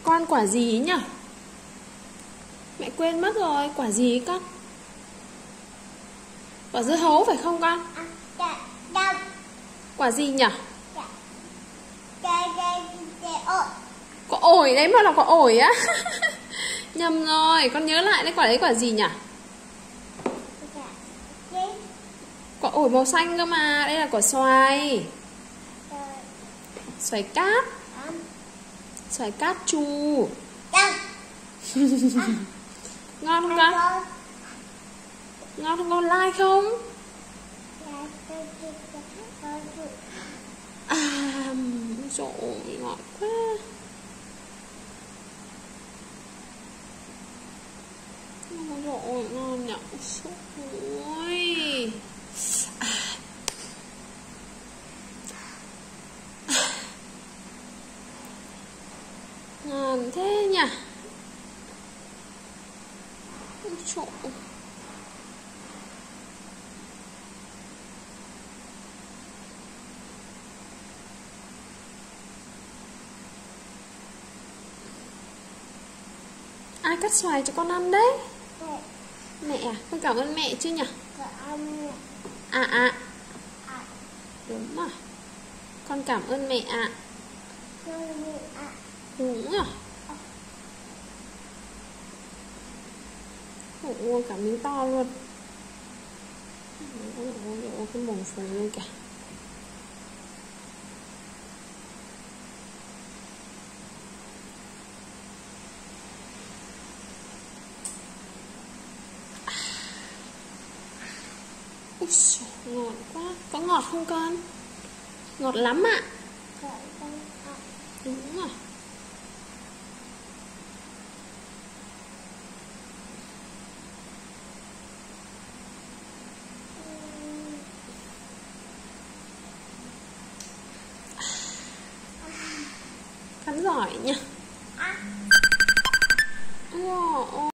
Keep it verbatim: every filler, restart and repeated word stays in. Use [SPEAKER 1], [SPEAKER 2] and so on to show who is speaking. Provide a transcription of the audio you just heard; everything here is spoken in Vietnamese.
[SPEAKER 1] con ăn quả gì nhỉ? Mẹ quên mất rồi, quả gì ấy con? Quả dưa hấu phải không con? Quả gì nhỉ? Quả ổi đấy mà là quả ổi á. Nhầm rồi, con nhớ lại đấy, quả đấy quả gì nhỉ? Quả ổi màu xanh cơ mà, đây là quả xoài. Xoài cát. Xoài cát chù. Ngon không con? Ngon không con, like không? À, trời ơi, ngọt quá. Ôi trời ơi, ngon nhỉ. Ôi. À. Ngon thế nhỉ. Ôi trời ơi. Ai cắt xoài cho con ăn đấy? Mẹ à? Con cảm ơn mẹ chứ nhỉ? À à. Đúng rồi. Con cảm ơn mẹ ạ. Đúng rồi. Ôi, cả miếng to luôn. Ôi, ôi, ôi, cái mồm phù lên kìa. Ôi trời, ngọt quá. Có ngọt không con? Ngọt lắm ạ. Đúng rồi. Cắn giỏi nha.